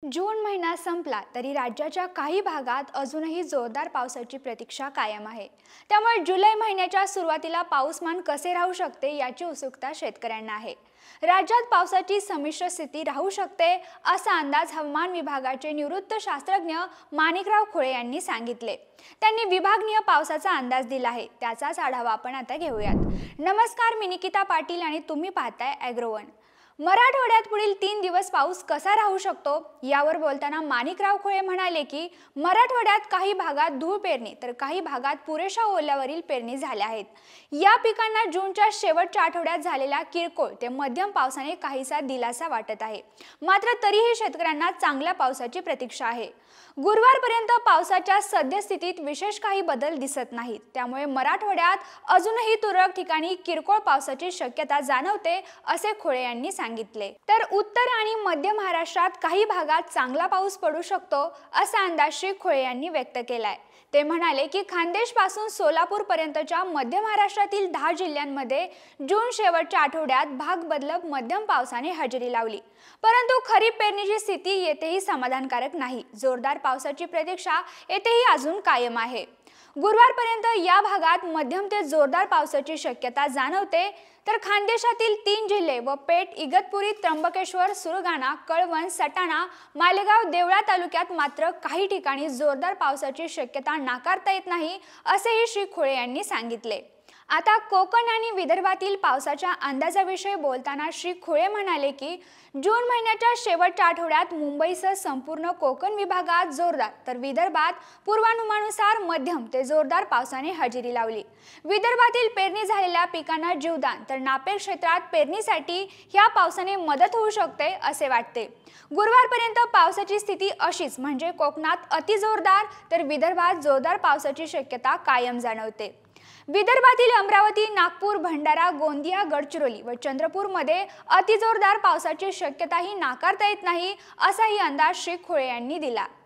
जून महिना संपला तरी राज्याच्या काही भागात अजूनही जोरदार पावसाची प्रतीक्षा कायम आहे। त्यामुळे जुलै महिन्याच्या सुरुवातीला पाऊसमान कसे राहू शकते याची उत्सुकता शेतकऱ्यांना आहे। राज्यात पावसाची संमिश्र स्थिती राहू शकते असा अंदाज हवामान विभागाचे निवृत्त शास्त्रज्ञ माणिकराव खुळे यांनी सांगितले। त्यांनी विभागीय पावसाचा अंदाज दिला आहे, त्याचाच आढावा आपण आता घेऊयात। नमस्कार, मी निकिता पाटील आणि तुम्ही पाहताय ॲग्रोवन। मराठवाड्यात पुढील 3 दिवस पाऊस कसा राहू शकतो यावर बोलताना माणिकराव खुळे म्हणाले की मराठवाड्यात काही भागात धूळ पेरणी तर काही भागात पुरेशा ओल्यावरील पेरणी झाल्या आहेत। या पिकांना जूनच्या शेवटच्या आठवड्यात झालेल्या किरकोळ ते मध्यम पावसाने काहीसा दिलासा वाटत आहे। मात्र तरीही शेतकऱ्यांना चांगल्या पावसाची प्रतीक्षा आहे। गुरुवारपर्यंत पावसाच्या सद्यस्थितीत विशेष काही बदल दिसत नाहीत, त्यामुळे मराठवाड्यात अजूनही तुरळक ठिकाणी किरकोळ पावसाची शक्यता जाणवते असे खुळे यांनी सांगितले। तर उत्तर आणि मध्य महाराष्ट्रात काही भागात चांगला पाऊस पडू शकतो असा अंदाज श्री खुळे यांनी व्यक्त केलाय। ते म्हणाले की खानदेश पासून सोलापूर पर्यंतच्या मध्य महाराष्ट्रातील 10 जिल्ह्यांमध्ये जून शेवटच्या आठवड्यात भाग बदलत मध्यम पावसाने हजेरी लावली, परंतु खरीप पेरणीची स्थिती येथेही समाधानकारक नाही। जोरदार पावसाची प्रतीक्षा येथेही अजून कायम आहे। गुरुवारपर्यंत या भागात मध्यम ते जोरदार पावसाची शक्यता जाणवते। तर खानदेशातील 3 जिल्हे व पेठ, इगतपुरी, त्र्यंबकेश्वर, सुरगाणा, कळवण, सटाणा, मालेगाव, देवळा तालुक्यात मात्र काही ठिकाणी जोरदार पावसाची शक्यता नाकारता येत नाही असेही श्री खुळे यांनी सांगितले। आता कोकण आणि विदर्भातील पावसाच्या अंदाजाविषयी बोलताना श्री खुळे म्हणाले की जून महिन्याच्या शेवटच्या आठवड्यात मुंबईसह संपूर्ण कोकण विभागात जोरदार तर विदर्भात पूर्वानुमानानुसार मध्यम ते जोरदार पावसाने हजेरी लावली। विदर्भातील पेरणी झालेल्या पिकांना जीवदान तर नापेर क्षेत्रात पेरणीसाठी ह्या पावसाने मदत होऊ शकते असे वाटते। गुरुवारपर्यंत पावसाची स्थिती अशीच म्हणजे कोकणात अतिजोरदार तर विदर्भात जोरदार पावसाची शक्यता कायम जाणवते। विदर्भातील अमरावती, नागपूर, भंडारा, गोंदिया, गडचिरोली व चंद्रपूरमध्ये अतिजोरदार पावसाची शक्यताही नाकारता येत नाही असाही अंदाज श्री खुळे यांनी दिला।